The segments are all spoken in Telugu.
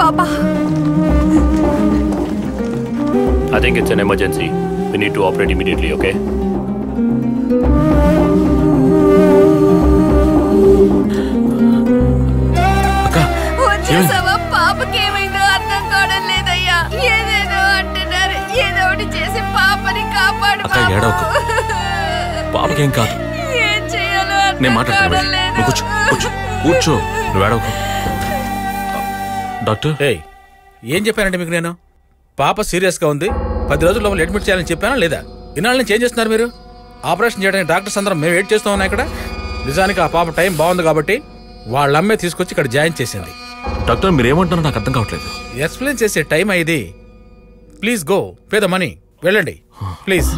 పాప. I think it's an emergency. We need to operate immediately, okay? వచ్చేసావా? పాపకి ఏమైందో అర్థం కావడం లేదయ్యా. ఏదేదో అంటున్నారు. ఏదో ఒకటి చేసి పాపని కాపాడు. పాపకేం కాదు. ఏం చేయాలో నేను అర్థం కావడం లేదు. కూర్చో, నువ్వు ఏడవకు. డాక్టర్ ఏం చెప్పానంటే మీకు నేను? పాప సీరియస్ గా ఉంది, 10 రోజుల్లో అడ్మిట్ చేయాలని చెప్పానా లేదా? ఇన్నాళ్ళ నుంచి ఏం చేస్తున్నారు మీరు? ఆపరేషన్ చేయడానికి డాక్టర్స్ అందరం మేము వెయిట్ చేస్తూ ఉన్నాం ఇక్కడ. నిజానికి ఆ పాప టైం బాగుంది కాబట్టి వాళ్ళ అమ్మే తీసుకొచ్చి ఇక్కడ జాయిన్ చేసింది. డాక్టర్ మీరు ఏమంటారో నాకు అర్థం కావట్లేదు. ఎక్స్ప్లెయిన్ చేసే టైం అయింది. Please go pay the money. వెళ్ళండి please.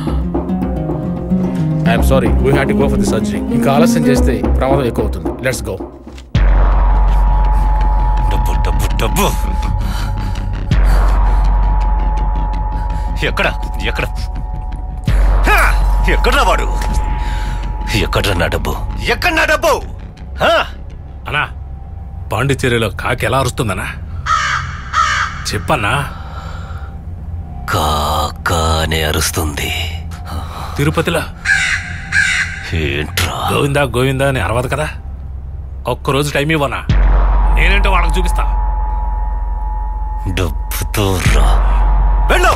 I'm sorry, we had to go for the surgery. ఇంకా ఆలస్యం చేస్తే ప్రమాదం ఎక్కువ అవుతుంది. Let's go. డబ్బు డబ్బు డబ్బు ఎక్కడ ఎక్కడ ఎక్కడ్రా వాడు? ఎక్కడ్రా నా డబ్బు? ఎక్కడ నా డబ్బు? అన్నా పాండిచేరిలో కాకి ఎలా అరుస్తుందన్నా చెప్పన్నా? కాకానే అరుస్తుంది. తిరుపతిలో ఏంట్రా గోవిందా గోవిందా అని అరవదు కదా. ఒక్కరోజు టైం ఇవ్వనా? నేనేంటో వాళ్ళకి చూపిస్తా. డబ్బుతో రా. వెళ్ళు.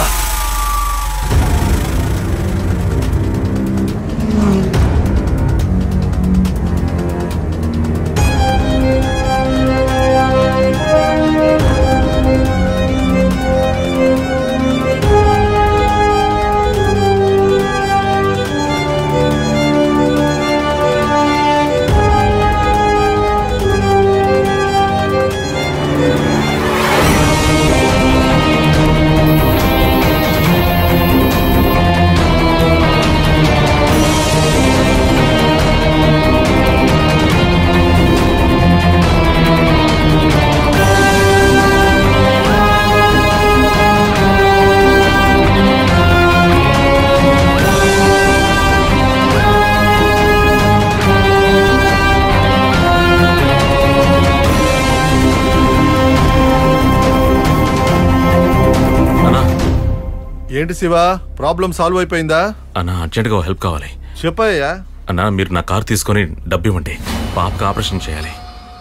ఏంటి శివ, ప్రాబ్లం సాల్వ్ అయిపోయిందా? అన్నా అర్జెంట్గా హెల్ప్ కావాలి. చెప్పయ్యా. అన్నా మీరు నా కార్ తీసుకొని డబ్బు ఇవ్వండి, పాపకి ఆపరేషన్ చేయాలి.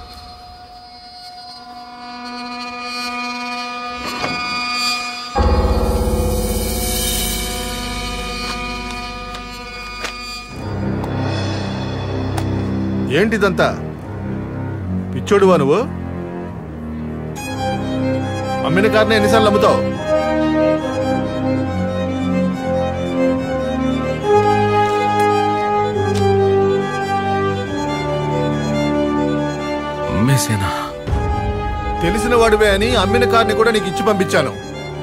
ఏంటిదంతా? పిచ్చోడువా నువ్వు? అమ్మిన కార్ని ఎన్నిసార్లు అమ్ముతావు? తెలిసిన వాడివే అని అమ్మిన కార్ని కూడా నీకు ఇచ్చి పంపించాను.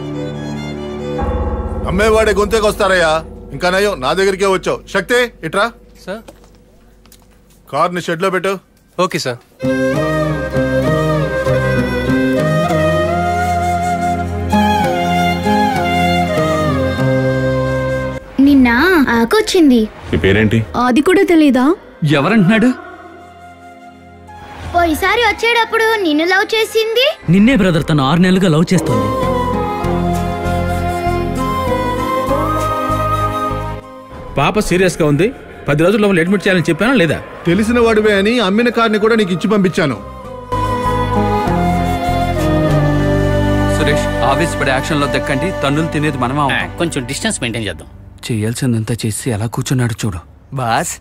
అమ్మేవాడే గొంతేకి వస్తారయ్యా. ఇంకా నయం నా దగ్గరికే వచ్చావు. శక్తి ఇట్రా. సార్ కార్ని షెడ్ లో పెట్టు. Okay sir. నిన్న ఆకొచ్చింది. మీ పేరేంటి? అది కూడా తెలీదా? ఎవరంటున్నాడు? పోయిసారి వచ్చేటప్పుడు నిన్ను లవ్ చేసింది. నిన్నే బ్రదర్, తను 6 నెలలుగా లవ్ చేస్తుంది. పాప సీరియస్ గా ఉంది, 10 రోజుల్లో అడ్మిట్ చేయాలని చెప్పానా లేదా? తెలిసిన వాడివే అని అమ్మిన కార్ని కూడా నీకు ఇచ్చి పంపించాను. సురేష్ ఆవేశపడే యాక్షన్ లో దక్కండి, తన్నులు తినేది మనమా? కొంచెం డిస్టెన్స్ మెయింటైన్ చేద్దాం. చేయాల్సిందంతా చేసి ఎలా కూర్చున్నాడు చూడు. బాస్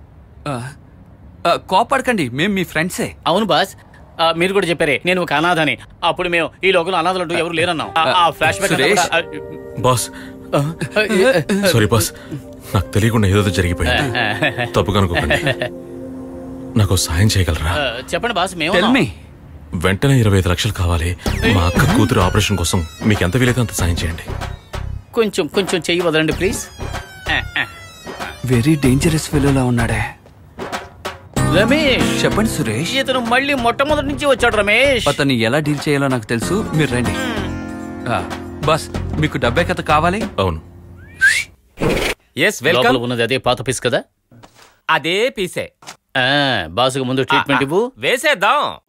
కోపడకండి, మేము మీ ఫ్రెండ్సే. అవును బాస్, మీరు కూడా చెప్పారే నేను ఒక అనాథని. అప్పుడు మేము ఈ లోకల్ అనాథలంటూ ఎవరు లేరన్నాం. Flashback. Boss sorry boss, నాకు తెలియకుండా ఏదో జరిగిపోయింది, తప్పుగా అనుకోకండి. నాకు సాయం చేయగలరా? చెప్పండి బాస్. మేము వెంటనే 25 లక్షలు కావాలి. మా అక్క కూతురు ఆపరేషన్ కోసం మీకు ఎంత వీలైతే అంత సాయం చేయండి. కొంచెం కొంచెం చెయ్యి వదలండి ప్లీజ్. వెరీ డేంజరస్ ఫెలోలా ఉన్నాడే. రమేష్ చెప్పండి సురేష్. ఇతను మళ్ళీ మొట్టమొదటి నుంచి వచ్చాడు రమేష్. అతన్ని ఎలా డీల్ చేయాలో నాకు తెలుసు, మీరు రండి. బస్ మీకు డబ్బే కథ కావాలి? అవును. వెల్కమ్. ఉన్నది అదే పాత పీస్ కదా? అదే పీసే. బాసుకు ముందు ట్రీట్మెంట్ ఇవ్వు. వేసేద్దాం.